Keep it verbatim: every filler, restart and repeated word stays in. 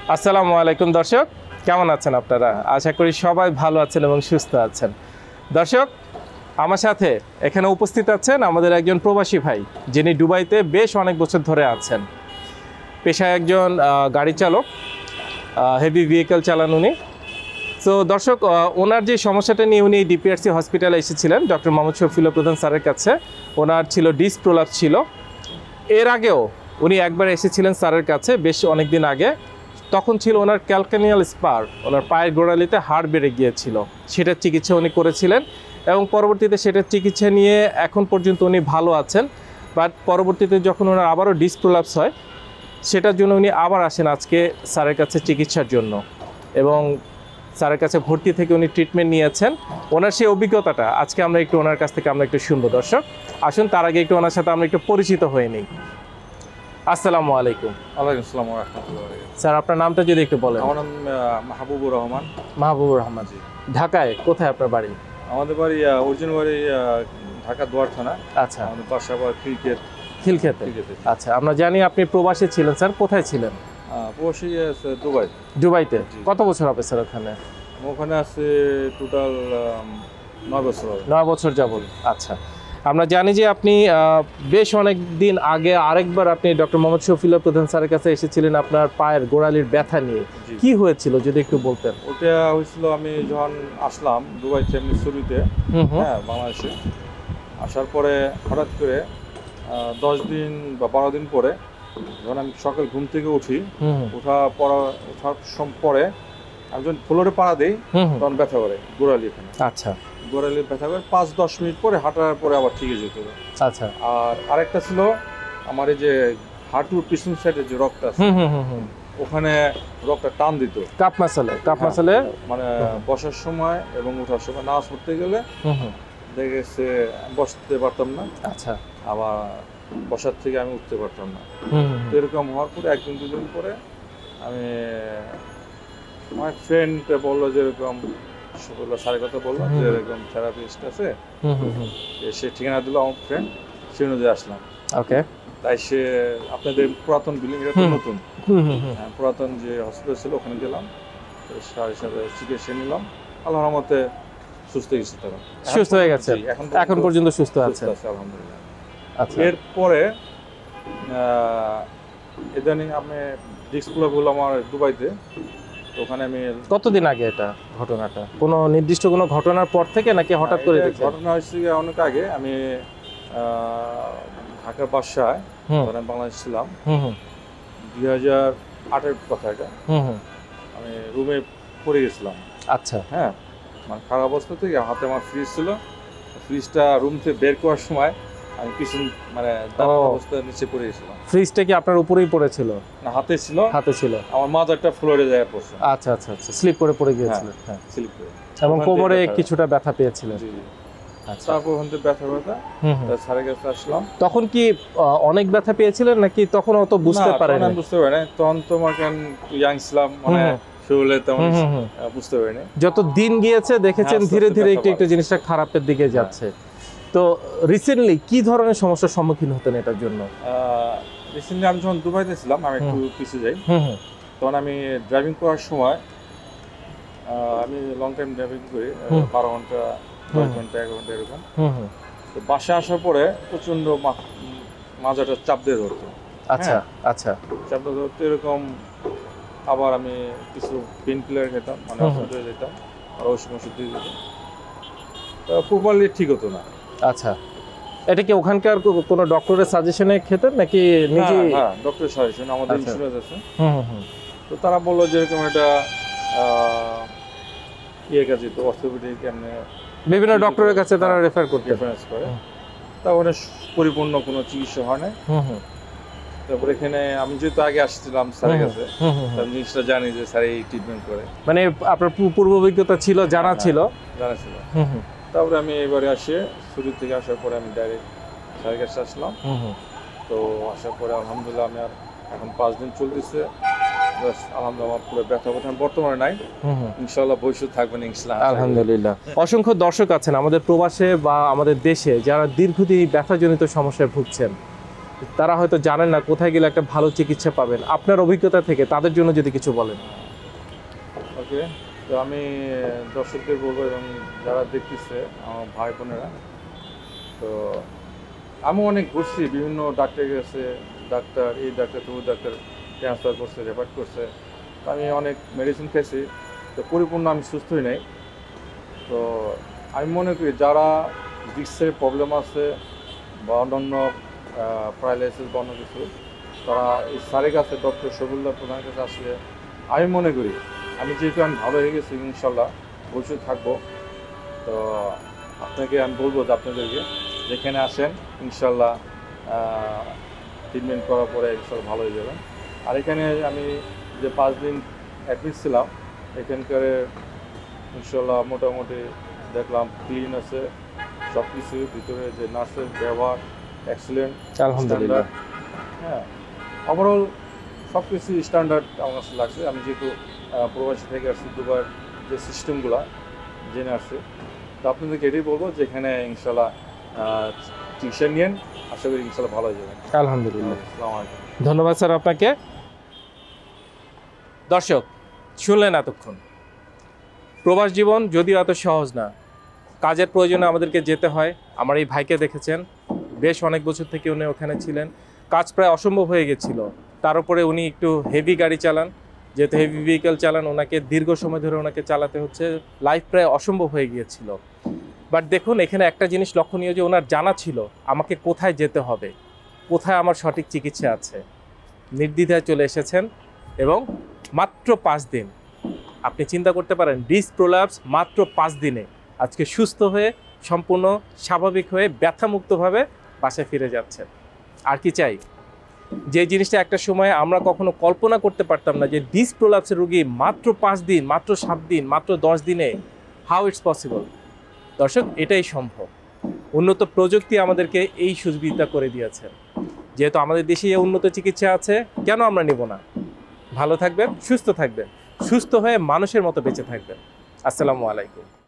আসসালামু আলাইকুম দর্শক, কেমন আছেন আপনারা? আশা করি সবাই ভালো আছেন এবং সুস্থ আছেন। দর্শক, আমার সাথে এখানে উপস্থিত আছেন আমাদের একজন প্রবাসী ভাই, যিনি দুবাইতে বেশ অনেক বছর ধরে আছেন। পেশায় একজন গাড়ি চালক, হেভি ভেহিকেল চালান উনি। তো দর্শক, ওনার যে সমস্যাটা নিয়ে উনি ডিপিআরসি হসপিটালে এসেছিলেন ডক্টর মোহাম্মদ শফিউল্লাহ প্রধান স্যারের কাছে। ওনার ছিল ডিস্ক প্রলাপস ছিল। এর আগেও উনি একবার এসেছিলেন স্যারের কাছে বেশ অনেক দিন আগে। তখন ছিল ওনার ক্যালকানিয়াল স্পার, ওনার পায়ের গোড়ালিতে হাড় বেড়ে গিয়েছিল, সেটার চিকিৎসা উনি করেছিলেন এবং পরবর্তীতে সেটার চিকিৎসা নিয়ে এখন পর্যন্ত উনি ভালো আছেন। বাট পরবর্তীতে যখন ওনার আবারও ডিস্ক প্রলাপস হয়, সেটার জন্য উনি আবার আসেন আজকে স্যারের কাছে চিকিৎসার জন্য এবং স্যারের কাছে ভর্তি থেকে উনি ট্রিটমেন্ট নিয়েছেন। ওনার সেই অভিজ্ঞতাটা আজকে আমরা একটু ওনার কাছ থেকে আমরা একটু শুনবো। দর্শক আসুন, তার আগে একটু ওনার সাথে আমরা একটু পরিচিত হয়ে নিই। আসসালামু আলাইকুম। ওয়ালাইকুম আসসালাম ওয়া রাহমাতুল্লাহ। স্যার, আপনার নামটা যদি একটু বলেন। আমার নাম মাহবুবুর রহমান। মাহবুবুর রহমান জি। ঢাকায় কোথায় আপনার বাড়ি? আমাদের বাড়ি অরিজিনাল বাড়ি ঢাকা দুয়ার থানা। আচ্ছা। আমাদের বাসা আবার খিলক্ষেত। খিলক্ষেতে। আচ্ছা, আমরা জানি আপনি প্রবাসী ছিলেন। স্যার, কোথায় ছিলেন? প্রবাসী দুবাই। দুবাইতে কত বছর হবে স্যার ওখানে? ওখানে আছে টোটাল নয় বছর। নয় বছর যাবত। আচ্ছা, আমরা জানি যে আপনি বেশ অনেক দিন আগে আরেকবার আপনি ডক্টর মোহাম্মদ শফিউল্লাহ প্রধান স্যারের কাছে এসেছিলেন আপনার পায়ের গোড়ালির ব্যথা নিয়ে। কি হয়েছিল যদি একটু বলতেন? ওটা হয়েছিল আমি যখন আসলাম দুবাই থেকে শুরুতে, হ্যাঁ বাংলাদেশে আসার পরে হঠাৎ করে দশ দিন বা বারো দিন পরে যখন আমি সকাল ঘুম থেকে উঠি, ওঠা পড়া ওঠার পরে আমি যখন ফ্লোরে পাড়া দিই তখন ব্যথা করে গোড়ালি এখানে। আচ্ছা। গোড়ালি ব্যথা করে পাঁচ দশ মিনিট পরে হাঁটার পরে আবার ঠিক হয়ে যেত। আচ্ছা। আর আরেকটা ছিল আমার এই যে হাঁটুর পিছন সাইডে যে রক্তটা আছে ওখানে রক্তটা টান দিত। কাপ মাসলে কাপ মাসলে মানে বসার সময় এবং ওঠার সময় নামাজ পড়তে গেলে দেখেছে বসতে পারতাম না। আচ্ছা। আবার বসার থেকে আমি উঠতে পারতাম না। তো এরকম হওয়ার পরে একদিন দুদিন পরে আমি আমার ফ্রেন্ড বললো যে এরকম শফিউল্লাহ স্যারের কথা বললো যে এরকম থেরাপিস্ট আছে, সে ঠিকানা দিল আমার ফ্রেন্ড, সে অনুযায়ী আসলাম। ওকে। তাই সে আপনাদের পুরাতন বিল্ডিং, এটা তো নতুন, পুরাতন যে হসপিটাল ছিল ওখানে গেলাম, স্যারের সাথে চিকিৎসা নিলাম। আল্লাহর রহমতে সুস্থ গেছে, তারা সুস্থ হয়ে গেছে, এখন পর্যন্ত সুস্থ আছে আলহামদুলিল্লাহ। আচ্ছা। এরপরে ইদানিং আমি ডিস্ক প্রলাপ হলো আমার দুবাইতে। ওখানে আমি কতদিন আগে এটা ঘটনাটা? কোনো নির্দিষ্ট কোনো ঘটনার পর থেকে নাকি হঠাৎ করে? ঘটনা হয়েছে অনেক আগে। আমি ঢাকার বাসায় বাংলাদেশ ছিলাম, দুই হাজার আটের কথা এটা। আমি রুমে পড়ে গেছিলাম। আচ্ছা। হ্যাঁ, মানে খারাপ অবস্থা থেকে হাতে আমার ফ্রিজ ছিল, ফ্রিজটা রুম থেকে বের করার সময় আমি পিছন মানে দাঁড়ানো অবস্থায় নিচে পড়ে গেছিলাম। ফ্রিজটা কি আপনার উপরেই পড়েছিল? না, হাতে ছিল। হাতে ছিল। আমার মাথাটা ফ্লোরে যায় পড়ছে। আচ্ছা আচ্ছা আচ্ছা, স্লিপ করে পড়ে গিয়েছিল। হ্যাঁ, স্লিপ করে। এবং কোমরে কিছুটা ব্যথা পেয়েছিলেন। জি। আচ্ছা। তারপর ওখান থেকে ব্যথা ব্যথা স্যারের কাছে আসলাম। তখন কি অনেক ব্যথা পেয়েছিলেন নাকি তখন অত বুঝতে পারেন? না, বুঝতে পারি না। তখন তো আমার কেন ইয়াং ছিলাম, মানে শুরুতে তেমন বুঝতে পারিনি। যত দিন গিয়েছে দেখেছেন ধীরে ধীরে একটু একটু জিনিসটা খারাপের দিকে যাচ্ছে। তো রিসেন্টলি কি ধরনের সমস্যার সম্মুখীন হতেন এটার জন্য? রিসেন্টলি আমি যখন দুবাইতে ছিলাম, আমি একটু পিছিয়ে যাই, তখন আমি ড্রাইভিং করার সময় আমি লং টাইম ড্রাইভিং করি, বারো ঘন্টা দশ ঘন্টা এগারো ঘন্টা এরকম। তো বাসায় আসার পরে প্রচণ্ড মাজাটা চাপ দিয়ে ধরতো। আচ্ছা আচ্ছা। চাপ দিয়ে ধরতো এরকম। আবার আমি কিছু পেন কিলার খেতাম, মানে ওষুধ হয়ে যেতাম, আর ওষুধ ওষুধ দিয়ে যেতাম, প্রপারলি ঠিক হতো না। আচ্ছা, এটা কি ওখানকার কোনো ডক্টরের সাজেশনে খেতেন নাকি নিজে? হ্যাঁ, ডক্টরের সাজেশন, আমাদের ইন্স্যুরেন্স আছে। তো তারা বললো যে এরকম একটা ইয়ে কাছে, তো অর্থোপেডিক এমনি বিভিন্ন ডক্টরের কাছে তারা রেফার করতে রেফারেন্স করে। তারপরে পরিপূর্ণ কোনো চিকিৎসা হয় না। তারপরে এখানে আমি যেহেতু আগে আসছিলাম স্যারের কাছে, তার জিনিসটা জানি যে স্যার এই ট্রিটমেন্ট করে, মানে আপনার পূর্ব অভিজ্ঞতা ছিল, জানা ছিল জানা ছিল তারপরে আমি এবারে আসি, শুরু থেকে আসার পরে আমি ডাইরেক্ট স্যারের কাছে আসলাম। তো আসার পরে আলহামদুলিল্লাহ আমি আর এখন পাঁচ দিন চলতেছে, আলহামদুলিল্লাহ পুরো ব্যথা ব্যথা বর্তমানে নাই, ইনশাআল্লাহ ভবিষ্যৎ থাকবেন ইনশাআল্লাহ আলহামদুলিল্লাহ। অসংখ্য দর্শক আছেন আমাদের প্রবাসে বা আমাদের দেশে যারা দীর্ঘদিন ব্যথাজনিত সমস্যায় ভুগছেন। তারা হয়তো জানেন না কোথায় গেলে একটা ভালো চিকিৎসা পাবেন, আপনার অভিজ্ঞতা থেকে তাদের জন্য যদি কিছু বলেন। ওকে, তো আমি দর্শকদের বলবো এবং যারা দেখতেছে আমার ভাই বোনেরা, তো আমি অনেক ঘুরছি বিভিন্ন ডাক্তারের কাছে, ডাক্তার এই ডাক্তার তো ওই ডাক্তার ট্রান্সফার করছে, রেফার করছে, তো আমি অনেক মেডিসিন খেয়েছি, তো পরিপূর্ণ আমি সুস্থই নাই। তো আমি মনে করি যারা ডিস্কের প্রবলেম আছে বা অন্যান্য প্যারালাইসিস বা অন্য কিছু, তারা এই স্যারের কাছে, ডক্টর শফিউল্লাহ প্রধানের কাছে আসলে আমি মনে করি, আমি যেহেতু আমি ভালো হয়ে গেছি ইনশাল্লাহ, ভবিষ্যৎ থাকবো, তো আপনাকে আমি বলবো যে আপনাদেরকে যেখানে আসেন ইনশাল্লাহ ট্রিটমেন্ট করার পরে ইনশাল্লাহ ভালো হয়ে যাবেন। আর এখানে আমি যে পাঁচ দিন অ্যাডমিট ছিলাম, এখানকার ইনশাল্লাহ মোটামুটি দেখলাম ক্লিন আছে সব কিছু, ভিতরে যে নার্সের ব্যবহার এক্সিলেন্ট, আলহামদুলিল্লাহ। হ্যাঁ, ওভারঅল সব কিছু স্ট্যান্ডার্ড আমার কাছে লাগছে। আমি যেহেতু প্রবাসী থেকে আসছি, দুবার যে সিস্টেমগুলো জেনে আসছি, তো আপনাদেরকে এটাই বলবো যে এখানে ইনশাল্লাহ চিকিৎসা নিয়েন, আশা করি ইনশাল্লাহ ভালো হয়ে যাবেন। আলহামদুলিল্লাহ, আসসালামু আলাইকুম। ধন্যবাদ স্যার আপনাকে। দর্শক শুনলেন এতক্ষণ, প্রবাস জীবন যদিও এত সহজ না, কাজের প্রয়োজনে আমাদেরকে যেতে হয়। আমার এই ভাইকে দেখেছেন, বেশ অনেক বছর থেকে উনি ওখানে ছিলেন, কাজ প্রায় অসম্ভব হয়ে গেছিল। তার উপরে উনি একটু হেভি গাড়ি চালান, যেহেতু হেভি ভেহিকেল চালান, ওনাকে দীর্ঘ সময় ধরে ওনাকে চালাতে হচ্ছে, লাইফ প্রায় অসম্ভব হয়ে গিয়েছিল। বাট দেখুন এখানে একটা জিনিস লক্ষণীয়, যে ওনার জানা ছিল আমাকে কোথায় যেতে হবে, কোথায় আমার সঠিক চিকিৎসা আছে। নির্দ্বিধায় চলে এসেছেন এবং মাত্র পাঁচ দিন, আপনি চিন্তা করতে পারেন, ডিস্ক প্রোল্যাপস মাত্র পাঁচ দিনে আজকে সুস্থ হয়ে, সম্পূর্ণ স্বাভাবিক হয়ে, ব্যথামুক্তভাবে বাসায় ফিরে যাচ্ছেন। আর কি চাই? যে জিনিসটা একটা সময় আমরা কখনো কল্পনা করতে পারতাম না, যে ডিস্ক প্রোল্যাপসের রোগী মাত্র পাঁচ দিন, মাত্র সাত দিন, মাত্র দশ দিনে, হাউ ইটস পসিবল। দর্শক, এটাই সম্ভব। উন্নত প্রযুক্তি আমাদেরকে এই সুবিধা করে দিয়েছে। যেহেতু আমাদের দেশে এই উন্নত চিকিৎসা আছে, কেন আমরা নেব না? ভালো থাকবেন, সুস্থ থাকবেন, সুস্থ হয়ে মানুষের মতো বেঁচে থাকবেন। আসসালামু আলাইকুম।